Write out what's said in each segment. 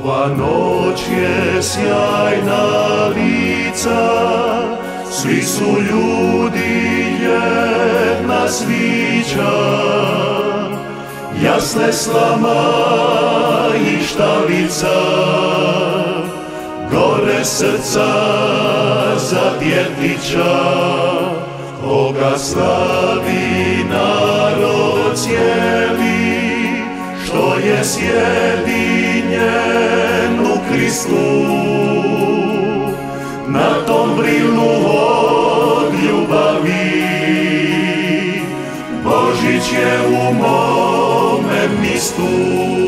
Ova noć je sjajna lica, svi su ljudi jedna svića, jasne slama i štalica, gore srca za djetića, koga slavi narod cijeli, što je sjedinjen u Kristu. Na tom brilu od ljubavi, Božić je u mome mistu.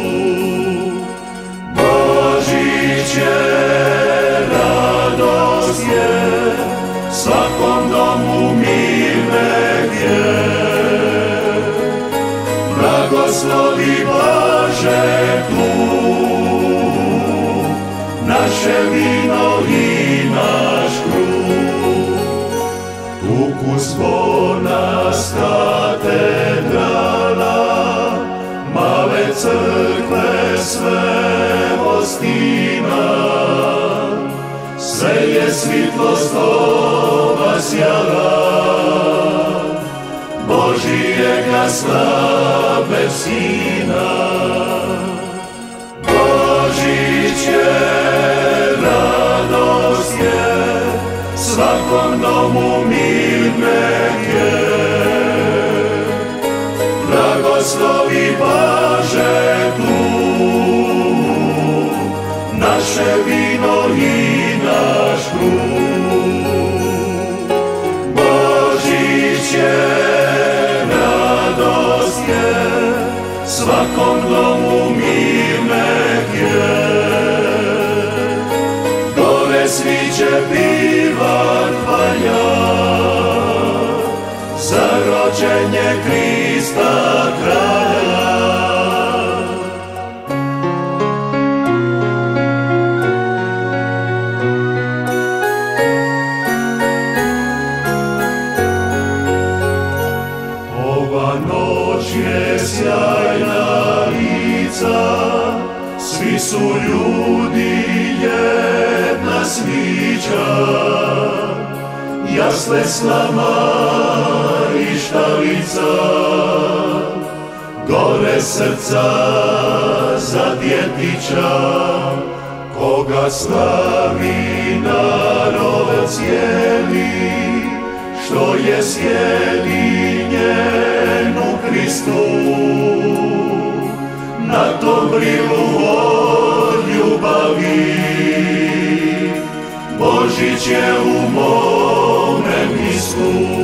Božić je, radost je, svakom domu mirne je. Blagoslovi Bože tu, naše vino i naš kruh. Tuku zvona s katedrala, male crkve sve ostina, sve je svitlost ova sjala, Božijega slave Sina. Božić je, radost je, svakom domu mirne je. Blagoslovi Bože tu, naše vino i naš kruh. Božić je, radost je, svakom domu mirne je. Gore sviće bivat valja, za rođenje Krista kralja. Ova noć je sjajna lica, svi su ljudi jedna svića, jasne slama i štalica, gore srca za djetića, koga slavi narod cijeli, što je sjedinjen u Kristu. Na tom brilu od ljubavi, Božić je u mome mislu.